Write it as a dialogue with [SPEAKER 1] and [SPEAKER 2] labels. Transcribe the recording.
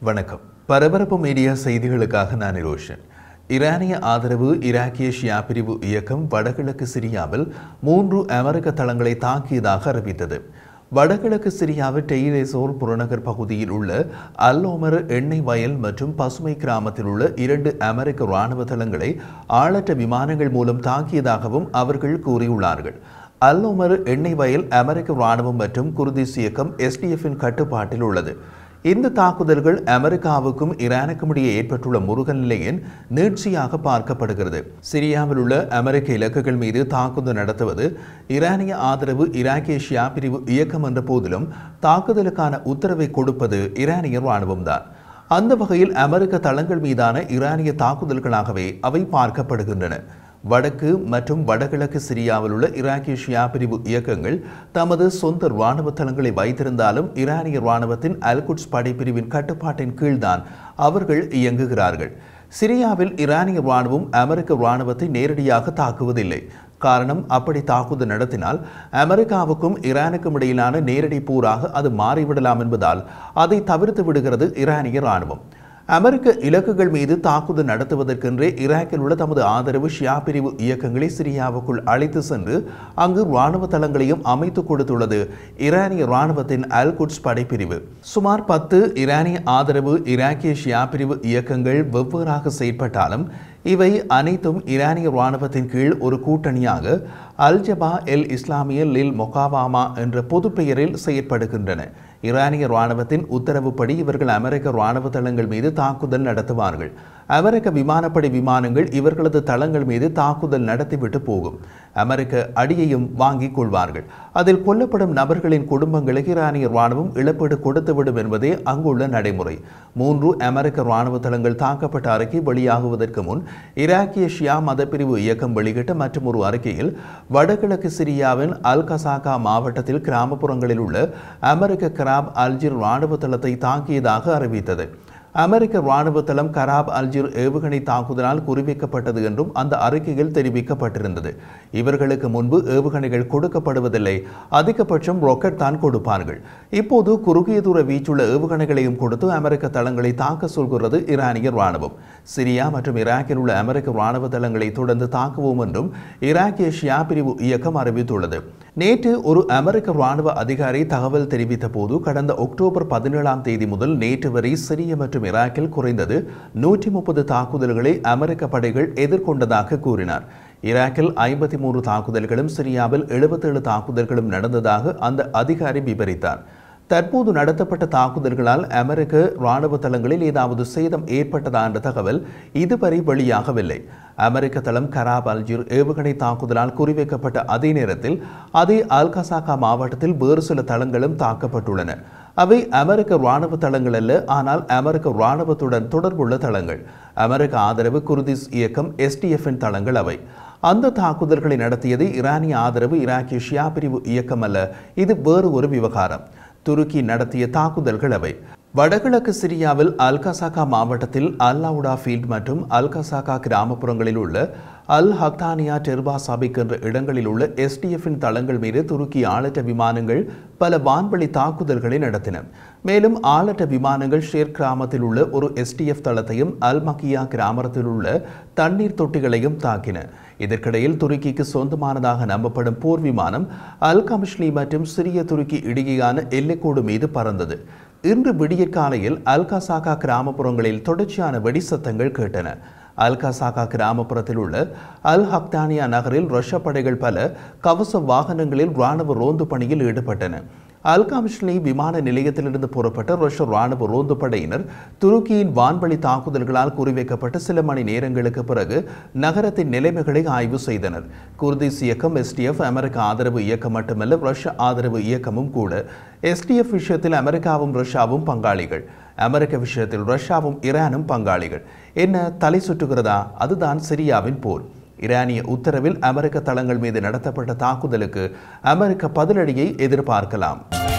[SPEAKER 1] வணக்கம். பரபரப்பு மீடியா செய்திகளுக்காக நான் ரோஷன். ஈரானிய ஆதரவு இராக்கிய ஷியா பிரிவு இயக்கம் வடகிழக்கு சிரியாவில் 3 அமெரிக்க தளங்களை தாக்கியதாக அறிவித்தது. வடகிழக்கு சிரியாவில் டெய்ர் புறநகர் பகுதியில் உள்ள அல்-ஒமர் எண்ணெய் வயல் மற்றும் பசுமை கிராமத்தில் உள்ள 2 அமெரிக்க இராணுவ தளங்களை ஆளற்ற விமானங்கள் மூலம் தாக்கியதாகவும் அவர்கள் கூறியுள்ளார்கள். அல்-ஒமர் எண்ணெய் வயல் அமெரிக்க இராணுவம் மற்றும் குர்திஷ் இயக்கம் SDF-இன் கட்டுப்பாட்டில் உள்ளது. இந்த தாக்குதல்கள் அமெரிக்காவுக்கும் ஈரானுக்கும் இடையே ஏற்பட்டுள்ள முருகல் நிலையின் நீட்சியாக பார்க்கப்படுகிறது. சிரியாவில் உள்ள அமெரிக்க இலக்குகள் மீது தாக்குதல் நடத்துவது ஈரானிய ஆதரவு இராக்கிய ஷியா பிரிவு இயக்கம் என்ற போதிலும் தாக்குதலுக்கான உத்தரவை கொடுப்பது ஈரானிய இராணுவம்தான். அந்த வகையில் அமெரிக்க தளங்கள் மீதான ஈரானிய தாக்குதல்களாகவே அவை பார்க்கப்படுகின்றன. வடக்கு மற்றும் வடகிழக்கு சிரியாவில் உள்ள இராக்கிய ஷியா பிரிவு இயக்கங்கள் தமது சொந்த இராணுவ தளங்களை வைத்திருந்தாலும் ஈரானிய இராணுவத்தின் அல்-குட்ஸ் படைப்பிரிவின் கட்டுப்பாட்டின் கீழ்தான் அவர்கள் இயங்குகிறார்கள். சிரியாவில் ஈரானிய இராணுவம் அமெரிக்க இராணுவத்தை நேரடியாக தாக்குவதில்லை. காரணம், அப்படி தாக்குதல் நடத்தினால் அமெரிக்காவுக்கும் ஈரானுக்கும் இடையிலான நேரடி போராக அது மாறிவிடலாம் என்பதால் அதை தவிர்த்து விடுகிறது ஈரானிய இராணுவம். அமெரிக்க இலக்குகள் மீது தாக்குதல் நடத்துவதற்கென்றே ஈராக்கில் உள்ள தமது ஆதரவு ஷியா பிரிவு இயக்கங்களை சிரியாவுக்குள் அழைத்து சென்று அங்கு இராணுவ தளங்களையும் அமைத்துக் கொடுத்துள்ளது ஈரானிய இராணுவத்தின் அல்-குட்ஸ் படைப்பிரிவு. சுமார் 10 ஈரானிய ஆதரவு இராக்கிய ஷியா பிரிவு இயக்கங்கள் வெவ்வேறாக செயற்பட்டாலும் இவை அனைத்தும் ஈரானிய இராணுவத்தின் கீழ் ஒரு கூட்டணியாக அல்-ஜபா எல் இஸ்லாமிய லில் மொகாவாமா என்ற பொது பெயரில் செயற்படுகின்றன. ஈரானிய இராணுவத்தின் உத்தரவுப்படி இவர்கள் அமெரிக்க இராணுவ தளங்கள் மீது தாக்குதல் நடத்துவார்கள். அமெரிக்க விமானப்படை விமானங்கள் இவர்களது தளங்கள் மீது தாக்குதல் நடத்திவிட்டு போகும். அமெரிக்க அடியையும் வாங்கிக் கொள்வார்கள். அதில் கொல்லப்படும் நபர்களின் குடும்பங்களுக்கு ஈரானிய இராணுவம் இழப்பீடு கொடுத்துவிடும் என்பதே அங்குள்ள நடைமுறை. 3 அமெரிக்க இராணுவ தளங்கள் தாக்கப்பட்ட அறிக்கை வெளியாகுவதற்கு முன் இராக்கிய ஷியா மதப்பிரிவு இயக்கம் வெளியிட்ட மற்றொரு அறிக்கையில் வடகிழக்கு சிரியாவின் அல்-கசாகா மாவட்டத்தில் கிராமப்புறங்களில் உள்ள அமெரிக்க கராப் அல்ஜிர் இராணுவ தளத்தை தாக்கியதாக அறிவித்தது. அமெரிக்க இராணுவ தளம் கராப் அல்ஜிர் ஏவுகணை தாக்குதலால் குறிவைக்கப்பட்டது என்றும் அந்த அறிக்கையில் தெரிவிக்கப்பட்டிருந்தது. இவர்களுக்கு முன்பு ஏவுகணைகள் கொடுக்கப்படுவதில்லை, அதிகபட்சம் ராக்கெட் தான் கொடுப்பார்கள். இப்போது குறுகிய தூர வீச்சுள்ள ஏவுகணைகளையும் கொடுத்து அமெரிக்க தளங்களை தாக்க சொல்கிறது ஈரானிய இராணுவம். சிரியா மற்றும் ஈராக்கில் உள்ள அமெரிக்க இராணுவ தளங்களை தொடர்ந்து தாக்குவோம் என்றும் ஈராக்கிய ஷியா பிரிவு இயக்கம் அறிவித்துள்ளது. நேற்று ஒரு அமெரிக்க இராணுவ அதிகாரி தகவல் தெரிவித்த போது கடந்த அக்டோபர் 17ஆம் தேதி முதல் நேற்று வரை சிரியா மற்றும் ஈராக்கில் குறைந்தது 130 தாக்குதல்களை அமெரிக்க படைகள் எதிர்கொண்டதாக கூறினார். ஈராக்கில் 53 தாக்குதல்களும் சிரியாவில் 77 தாக்குதல்களும் நடந்ததாக அந்த அதிகாரி விவரித்தார். தற்போது நடத்தப்பட்ட தாக்குதல்களால் அமெரிக்க இராணுவ தளங்களில் ஏதாவது சேதம் ஏற்பட்டதா என்ற தகவல் இதுவரை வெளியாகவில்லை. அமெரிக்க தளம் கராப் அல்ஜிர் ஏவுகணை தாக்குதலால் குறிவைக்கப்பட்ட அதே நேரத்தில் அதே அல்-கசாகா மாவட்டத்தில் வேறு சில தளங்களும் தாக்கப்பட்டுள்ளன. அவை அமெரிக்க இராணுவ தளங்கள் அல்ல, ஆனால் அமெரிக்க இராணுவத்துடன் தொடர்புள்ள தளங்கள். அமெரிக்க ஆதரவு குர்திஷ் இயக்கம் SDF-இன் தளங்கள் அவை. அந்த தாக்குதல்களை நடத்தியது ஈரானிய ஆதரவு இராக்கிய ஷியா பிரிவு இயக்கம் அல்ல. இது வேறு ஒரு விவகாரம். துருக்கி நடத்திய தாக்குதல்கள் அவை. வடகிழக்கு சிரியாவில் அல்-கசாகா மாவட்டத்தில் அல்-அவுடா ஃபீல்ட் மற்றும் அல்-கசாகா கிராமப்புறங்களில் உள்ள அல்-ஹக்தானியா டெர்பா சாபிக் என்ற இடங்களில் உள்ள SDF-இன் தளங்கள் மீது துருக்கி ஆளற்ற விமானங்கள் பல வான்வழி தாக்குதல்களை நடத்தின. மேலும் ஆளற்ற விமானங்கள் ஷேர் கிராமத்தில் உள்ள ஒரு SDF தளத்தையும் அல்-மக்கியா கிராமத்தில் உள்ள தண்ணீர் தொட்டிகளையும் தாக்கின. இதற்கிடையில் துருக்கிக்கு சொந்தமானதாக நம்பப்படும் போர் விமானம் அல்-கமிஷ்லி மற்றும் சிரிய துருக்கி இடையேயான எல்லைக்கோடு மீது பறந்தது. இன்று விடியற்காலையில் அல்-கசாகா கிராமப்புறங்களில் தொடர்ச்சியான வெடிசத்தங்கள் கேட்டன. அல்-கசாகா கிராமப்புறத்தில் உள்ள அல்-ஹக்தானியா நகரில் ரஷ்ய படைகள் பல கவச வாகனங்களில் இராணுவ ரோந்து பணியில் ஈடுபட்டன. அல்-கமிஷ்லி விமான நிலையத்திலிருந்து புறப்பட்ட ரஷ்ய இராணுவ ரோந்து படையினர் துருக்கியின் வான்வழி தாக்குதல்களால் குறிவைக்கப்பட்ட சில மணி நேரங்களுக்கு பிறகு நகரத்தின் நிலைமைகளை ஆய்வு செய்தனர். குர்திஷ் இயக்கம் SDF அமெரிக்க ஆதரவு இயக்கம் மட்டுமல்ல, ரஷ்ய ஆதரவு இயக்கமும் கூட. SDF விஷயத்தில் அமெரிக்காவும் ரஷ்யாவும் பங்காளிகள். அமெரிக்க விஷயத்தில் ரஷ்யாவும் ஈரானும் பங்காளிகள். என்ன தலை சுற்றுகிறதா? அதுதான் சிரியாவின் போர். ஈரானிய உத்தரவில் அமெரிக்க தளங்கள் மீது நடத்தப்பட்ட தாக்குதலுக்கு அமெரிக்க பதிலடியை எதிர்பார்க்கலாம்.